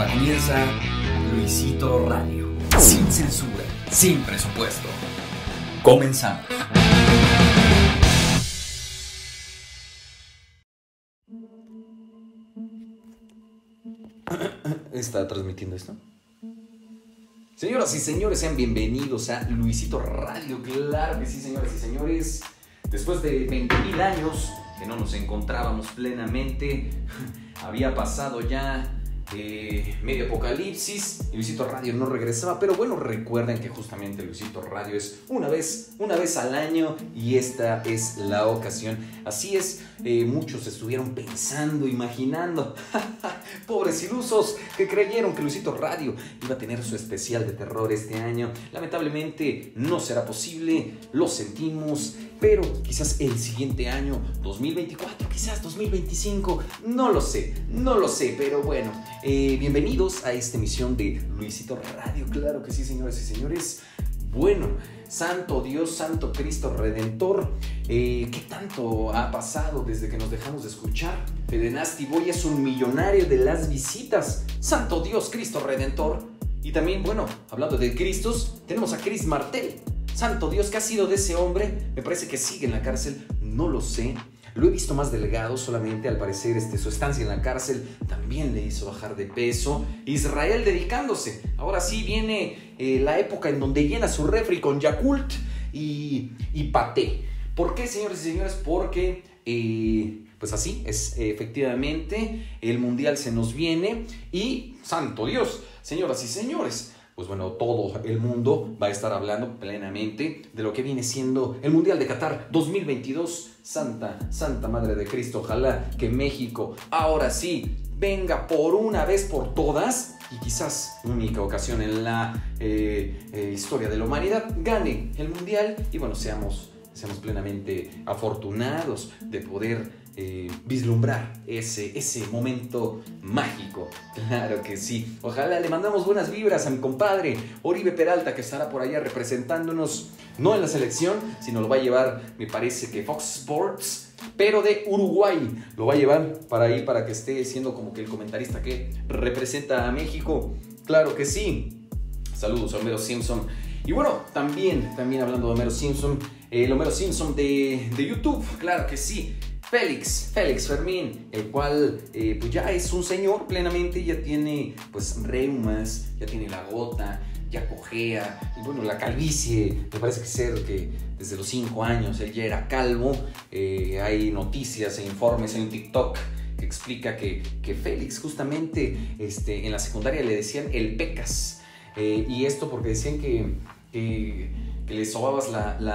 Comienza Luisito Radio. Sin censura, sin presupuesto. Comenzamos. ¿Está transmitiendo esto? Señoras y señores, sean bienvenidos a Luisito Radio. Claro que sí, señoras y señores. Después de 20,000 años que no nos encontrábamos plenamente, había pasado ya medio apocalipsis y Luisito Radio no regresaba. Pero bueno, recuerden que justamente Luisito Radio es una vez al año y esta es la ocasión. Así es, muchos estuvieron pensando, imaginando, pobres ilusos que creyeron que Luisito Radio iba a tener su especial de terror este año. Lamentablemente no será posible, lo sentimos, pero quizás el siguiente año, 2024, quizás 2025, no lo sé, pero bueno, bienvenidos a esta emisión de Luisito Radio. Claro que sí, señoras y señores. Bueno, santo Dios, santo Cristo Redentor, ¿qué tanto ha pasado desde que nos dejamos de escuchar? Fede Nasty Boy es un millonario de las visitas. Santo Dios, Cristo Redentor. Y también, bueno, hablando de Cristos, tenemos a Chris Martel. Santo Dios, ¿qué ha sido de ese hombre? Me parece que sigue en la cárcel, no lo sé. Lo he visto más delgado, solamente al parecer su estancia en la cárcel también le hizo bajar de peso. Israel dedicándose. Ahora sí viene la época en donde llena su refri con Yakult y paté. ¿Por qué, señores y señores? Porque, pues así es, efectivamente, el mundial se nos viene y, santo Dios, señoras y señores, pues bueno, todo el mundo va a estar hablando plenamente de lo que viene siendo el Mundial de Qatar 2022. Santa Madre de Cristo, ojalá que México ahora sí venga por una vez por todas y quizás única ocasión en la historia de la humanidad, gane el Mundial y bueno, seamos plenamente afortunados de poder vislumbrar ese momento mágico. Claro que sí. Ojalá. Le mandamos buenas vibras a mi compadre Oribe Peralta, que estará por allá representándonos, no en la selección, sino lo va a llevar, me parece que Fox Sports, pero de Uruguay. Lo va a llevar para ahí, para que esté siendo como que el comentarista que representa a México. Claro que sí. Saludos a Homero Simpson. Y bueno, también hablando de Homero Simpson, el Homero Simpson de YouTube, claro que sí. Félix Fermín, el cual pues ya es un señor plenamente, ya tiene pues reumas, ya tiene la gota, ya cojea, y bueno, la calvicie, me parece que desde los 5 años él ya era calvo. Hay noticias e informes en un TikTok que explica que Félix justamente en la secundaria le decían el pecas, y esto porque decían que le sobabas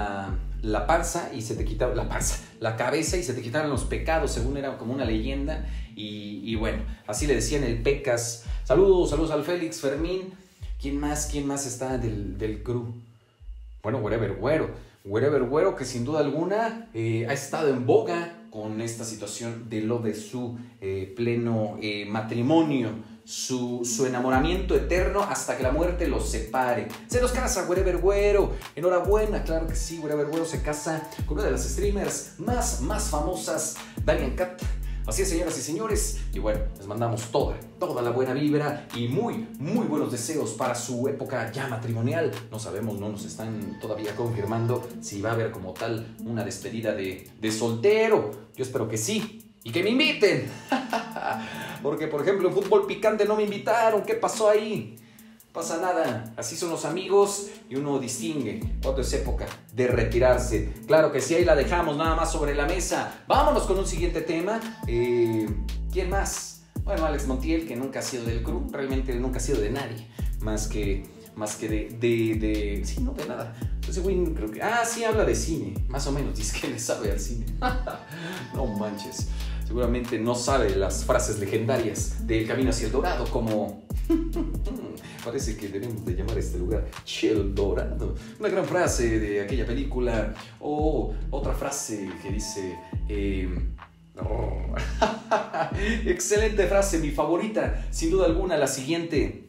la panza y se te quitaba la cabeza y se te quitaban los pecados, según era como una leyenda, y bueno, así le decían el pecas. Saludos al Félix Fermín. ¿Quién más está del crew? Bueno, Wherever Güero, que sin duda alguna ha estado en boga con esta situación de lo de su pleno matrimonio, su enamoramiento eterno hasta que la muerte los separe. Se los casa Wherever Güero. Enhorabuena, claro que sí. Wherever Güero se casa con una de las streamers más famosas, Dalian Cat. Así es, señoras y señores. Y bueno, les mandamos toda la buena vibra y muy buenos deseos para su época ya matrimonial. No sabemos, no nos están todavía confirmando si va a haber como tal una despedida de soltero. Yo espero que sí. Y que me inviten. Porque, por ejemplo, en Fútbol Picante no me invitaron. ¿Qué pasó ahí? No pasa nada. Así son los amigos y uno distingue cuando es época de retirarse. Claro que sí, ahí la dejamos nada más sobre la mesa. Vámonos con un siguiente tema. ¿Quién más? Bueno, Alex Montiel, que nunca ha sido del crew. Realmente nunca ha sido de nadie. Más que de sí, no, de nada. Ese güey creo que... sí, habla de cine. Más o menos, dice que le sabe al cine. No manches. Seguramente no sabe las frases legendarias del Camino hacia el Dorado, como... Parece que debemos de llamar a este lugar El Dorado. Una gran frase de aquella película. O otra frase que dice... Excelente frase, mi favorita, sin duda alguna, la siguiente.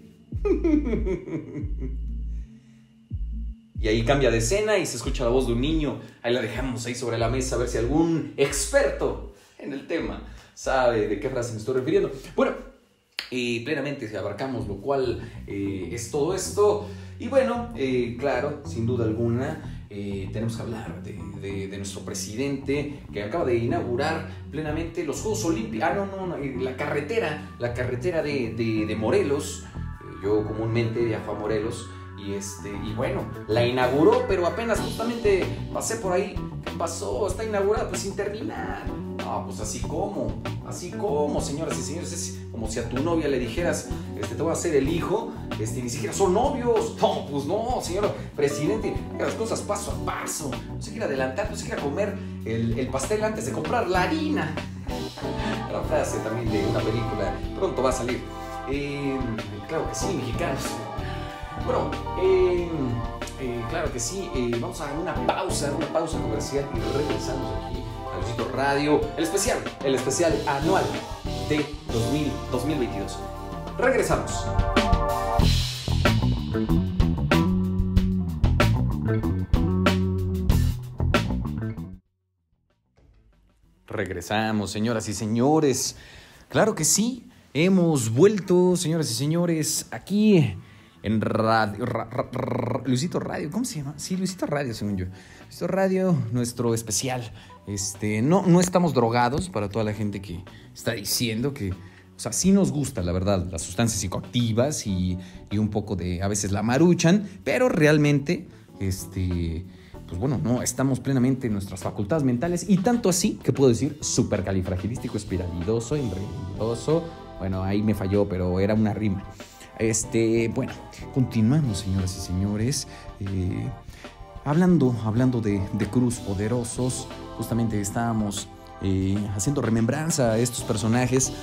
Y ahí cambia de escena y se escucha la voz de un niño. Ahí la dejamos ahí sobre la mesa a ver si algún experto en el tema sabe de qué frase me estoy refiriendo. Bueno, plenamente abarcamos lo cual es todo esto. Y bueno, claro, sin duda alguna, tenemos que hablar de nuestro presidente que acaba de inaugurar plenamente los Juegos Olímpicos. La carretera de Morelos. Yo comúnmente viajo a Morelos y bueno, la inauguró, pero apenas justamente pasé por ahí. ¿Qué pasó? Está inaugurada, pues sin terminar. No, pues así como, señoras y señores, es como si a tu novia le dijeras, te voy a hacer el hijo, ni siquiera son novios. No, pues no, señor presidente, haga las cosas paso a paso. No se quiera adelantar, no se quiera comer el pastel antes de comprar la harina. La frase también de una película, pronto va a salir. Claro que sí, mexicanos. Bueno, claro que sí, vamos a dar una pausa comercial y regresamos aquí a Luisito Radio, el especial anual de 2022. Regresamos. Regresamos, señoras y señores. Claro que sí, hemos vuelto, señoras y señores, aquí en radio, Luisito Radio, ¿cómo se llama? Sí, Luisito Radio, según yo. Luisito Radio, nuestro especial. No estamos drogados, para toda la gente que está diciendo que, o sea, sí nos gusta, la verdad, las sustancias psicoactivas y un poco de, a veces la maruchan, pero realmente, pues bueno, no estamos plenamente en nuestras facultades mentales, y tanto así que puedo decir supercalifragilístico espiralidoso, embriagoso. Bueno, ahí me falló, pero era una rima. Bueno, continuamos, señoras y señores, hablando de Cruz Poderosos. Justamente estábamos haciendo remembranza a estos personajes,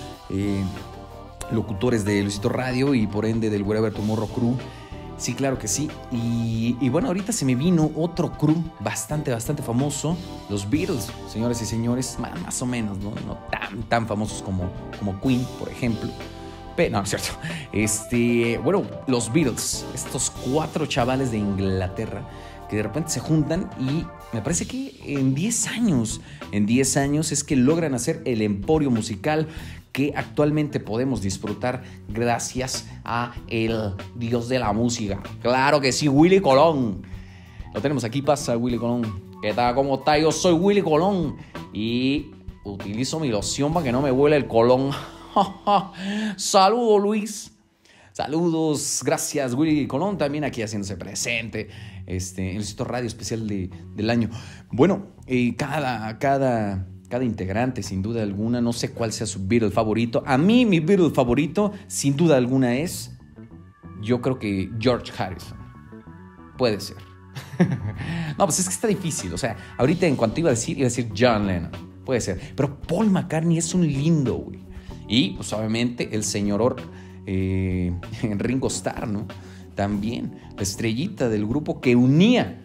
locutores de Luisito Radio y por ende del Wherever Tomorrow Crew. Sí, claro que sí. Y bueno, ahorita se me vino otro crew bastante bueno, los Beatles, señoras y señores, más o menos, no tan famosos como Queen, por ejemplo. No, es cierto. Bueno, los Beatles, estos 4 chavales de Inglaterra que de repente se juntan y me parece que en 10 años es que logran hacer el emporio musical que actualmente podemos disfrutar gracias a el dios de la música. Claro que sí, Willy Colón. Lo tenemos aquí, pasa Willy Colón. ¿Qué tal? ¿Cómo está? Yo soy Willy Colón y utilizo mi loción para que no me huele el colón. Saludos, Luis. Saludos, gracias Willy Colón, también aquí haciéndose presente en Luisito Radio especial del año. Bueno, cada integrante, sin duda alguna, no sé cuál sea su Beatle favorito. A mí, mi Beatle favorito, sin duda alguna, es, yo creo que George Harrison. Puede ser. No, pues es que está difícil. O sea, ahorita en cuanto iba a decir John Lennon. Puede ser. Pero Paul McCartney es un lindo, güey. Y, pues, obviamente, el señor Ringo Starr, ¿no? También, la estrellita del grupo que unía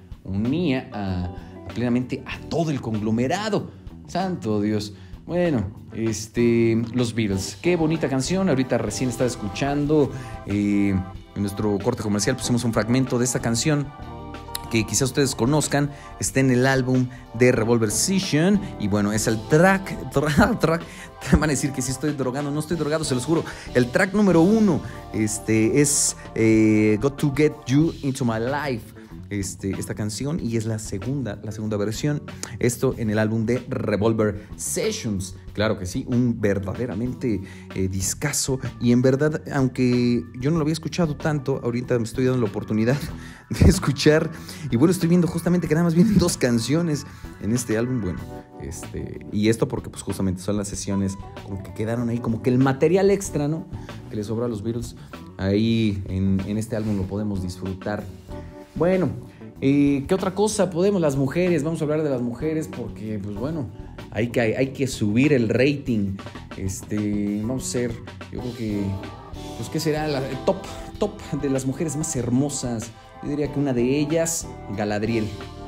plenamente a todo el conglomerado. Santo Dios. Bueno, los Beatles. Qué bonita canción. Ahorita recién estaba escuchando. En nuestro corte comercial pusimos un fragmento de esta canción que quizás ustedes conozcan. Está en el álbum de Revolver Session. Y bueno, es el track. Van a decir que si estoy drogando. No estoy drogado, se los juro. El track número 1 es Got to Get You Into My Life. Esta canción, y es la segunda versión. Esto en el álbum de Revolver Sessions. Claro que sí, un verdaderamente discazo. Y en verdad, aunque yo no lo había escuchado tanto, ahorita me estoy dando la oportunidad de escuchar. Y bueno, estoy viendo justamente que nada más vienen 2 canciones en este álbum. Bueno, y esto porque pues justamente son las sesiones como que quedaron ahí, como que el material extra, ¿no?, que les sobró a los Beatles. Ahí en este álbum lo podemos disfrutar. Bueno, ¿qué otra cosa podemos? Las mujeres, vamos a hablar de las mujeres porque, pues bueno, hay que subir el rating. Vamos a ser, yo creo que, pues, ¿qué será? El top de las mujeres más hermosas. Yo diría que una de ellas, Galadriel,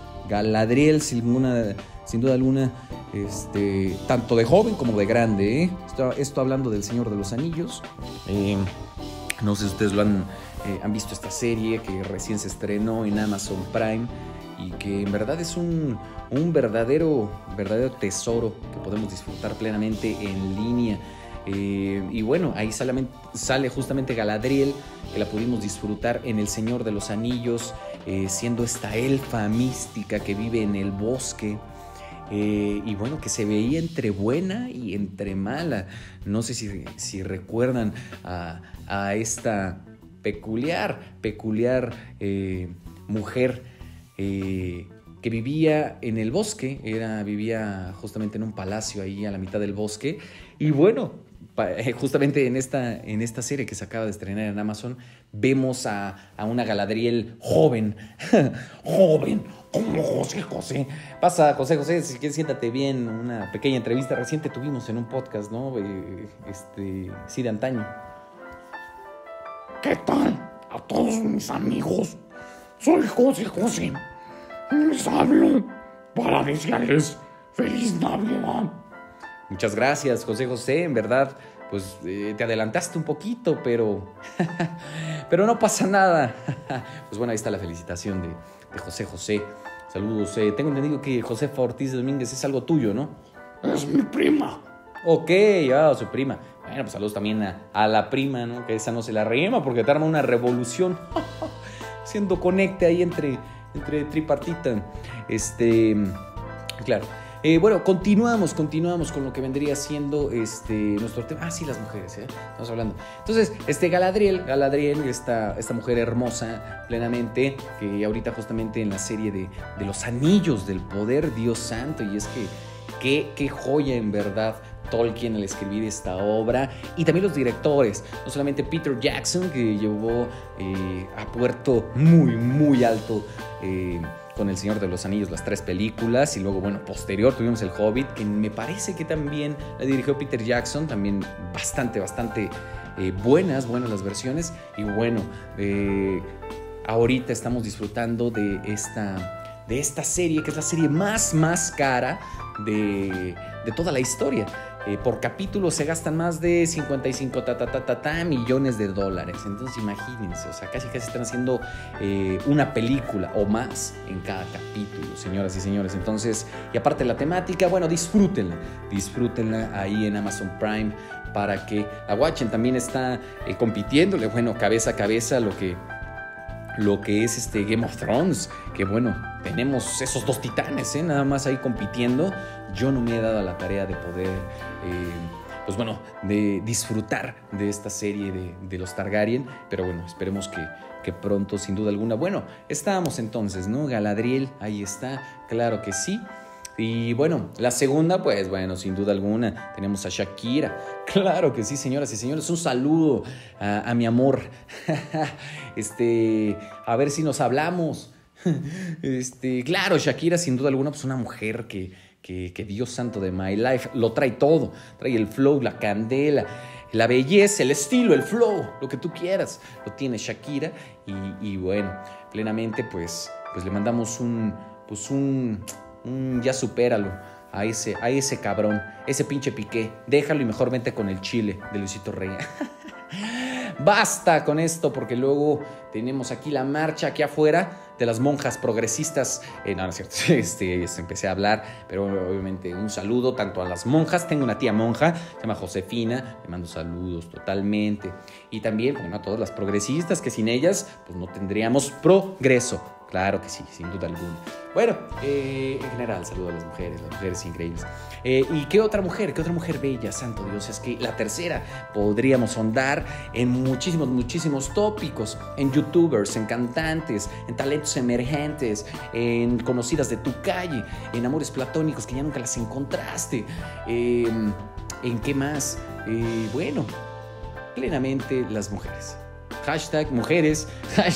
sin duda alguna, tanto de joven como de grande, ¿eh? Esto hablando del Señor de los Anillos. No sé si ustedes han visto esta serie que recién se estrenó en Amazon Prime y que en verdad es un verdadero tesoro que podemos disfrutar plenamente en línea. Y bueno, ahí sale justamente Galadriel, que la pudimos disfrutar en El Señor de los Anillos, siendo esta elfa mística que vive en el bosque. Y bueno, que se veía entre buena y entre mala. No sé si recuerdan a esta peculiar mujer que vivía en el bosque, vivía justamente en un palacio ahí a la mitad del bosque. Y bueno, justamente en esta serie que se acaba de estrenar en Amazon, vemos a una Galadriel joven, como José. Pasa, José, si quieres siéntate bien, una pequeña entrevista reciente tuvimos en un podcast, ¿no? Sí, de antaño. ¿Qué tal a todos mis amigos? Soy José. Les hablo para desearles feliz Navidad. Muchas gracias, José. En verdad, pues te adelantaste un poquito, pero no pasa nada. Pues bueno, ahí está la felicitación de José. Saludos. Tengo entendido que Josefa Ortiz de Domínguez es algo tuyo, ¿no? Es mi prima. Ok, su prima. Bueno, pues saludos también a la prima, ¿no? Que esa no se la rema porque te arma una revolución. Siendo conecte ahí entre tripartita. Claro. Bueno, continuamos con lo que vendría siendo nuestro tema. Sí, las mujeres, estamos hablando. Entonces, Galadriel, esta mujer hermosa, plenamente, que ahorita justamente en la serie de los Anillos del Poder, Dios santo, y es que qué joya en verdad Tolkien al escribir esta obra, y también los directores, no solamente Peter Jackson, que llevó a puerto muy, muy alto con El Señor de los Anillos, las 3 películas, y luego, bueno, posterior tuvimos El Hobbit, que me parece que también la dirigió Peter Jackson, también bastante buenas las versiones, y bueno, ahorita estamos disfrutando de esta serie, que es la serie más cara de toda la historia. Por capítulo se gastan más de 55 millones de dólares. Entonces imagínense, o sea, casi están haciendo una película o más en cada capítulo, señoras y señores. Entonces, y aparte la temática, bueno, disfrútenla ahí en Amazon Prime para que la watchen. También está compitiéndole, bueno, cabeza a cabeza lo que es Game of Thrones, que bueno, tenemos esos 2 titanes, nada más ahí compitiendo. Yo no me he dado la tarea de poder, pues bueno, de disfrutar de esta serie de los Targaryen, pero bueno, esperemos que pronto, sin duda alguna. Bueno, estábamos entonces, ¿no? Galadriel, ahí está, claro que sí. Y bueno, la segunda, pues bueno, sin duda alguna, tenemos a Shakira. Claro que sí, señoras y señores, un saludo a mi amor. A ver si nos hablamos. Claro, Shakira, sin duda alguna, pues una mujer que Dios santo de my life, lo trae todo. Trae el flow, la candela, la belleza, el estilo, el flow, lo que tú quieras, lo tiene Shakira. Y bueno, plenamente, pues le mandamos un ya supéralo a ese cabrón, ese pinche Piqué. Déjalo y mejor vente con el chile de Luisito Rey. Basta con esto, porque luego tenemos aquí la marcha aquí afuera de las monjas progresistas. No es cierto. Empecé a hablar, pero obviamente un saludo tanto a las monjas. Tengo una tía monja, se llama Josefina, le mando saludos totalmente. Y también, bueno, a todas las progresistas, que sin ellas pues no tendríamos progreso. Claro que sí, sin duda alguna. Bueno, en general, saludo a las mujeres increíbles. ¿Y qué otra mujer bella, santo Dios? Es que la tercera, podríamos ahondar en muchísimos tópicos, en youtubers, en cantantes, en talentos emergentes, en conocidas de tu calle, en amores platónicos que ya nunca las encontraste, en qué más, bueno, plenamente las mujeres. #mujeres.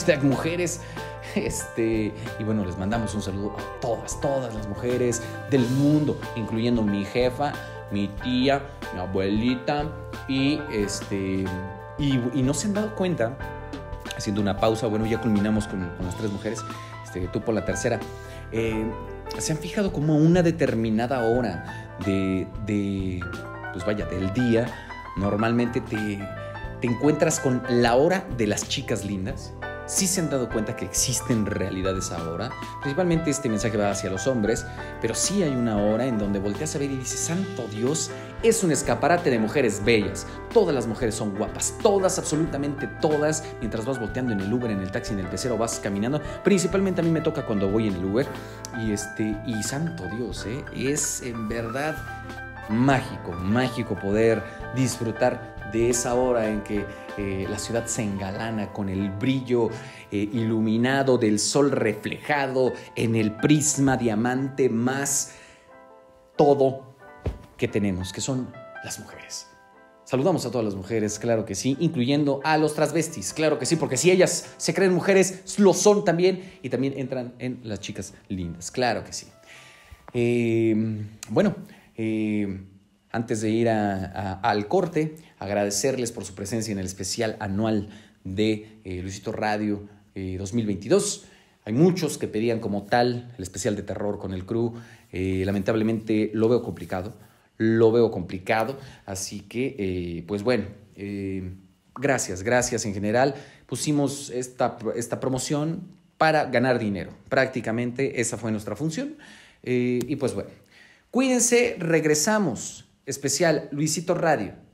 Y bueno, les mandamos un saludo a todas las mujeres del mundo, incluyendo mi jefa, mi tía, mi abuelita, y no se han dado cuenta, haciendo una pausa, bueno, ya culminamos con las 3 mujeres, tú por la tercera, se han fijado como a una determinada hora pues vaya, del día, normalmente te encuentras con la hora de las chicas lindas. sí se han dado cuenta que existen realidades ahora. Principalmente este mensaje va hacia los hombres, pero sí hay una hora en donde volteas a ver y dices, santo Dios, es un escaparate de mujeres bellas. Todas las mujeres son guapas, todas, absolutamente todas. Mientras vas volteando en el Uber, en el taxi, en el pecero, vas caminando. Principalmente a mí me toca cuando voy en el Uber. Y santo Dios, es en verdad mágico poder disfrutar de esa hora en que la ciudad se engalana con el brillo iluminado del sol reflejado en el prisma diamante más todo que tenemos, que son las mujeres. Saludamos a todas las mujeres, claro que sí, incluyendo a los transvestis, claro que sí, porque si ellas se creen mujeres, lo son también, y también entran en las chicas lindas, claro que sí. Antes de ir al corte, agradecerles por su presencia en el especial anual de Luisito Radio 2022. Hay muchos que pedían como tal el especial de terror con el crew. Lamentablemente lo veo complicado. Así que, gracias en general. Pusimos esta promoción para ganar dinero. Prácticamente esa fue nuestra función. Cuídense, regresamos. Especial Luisito Radio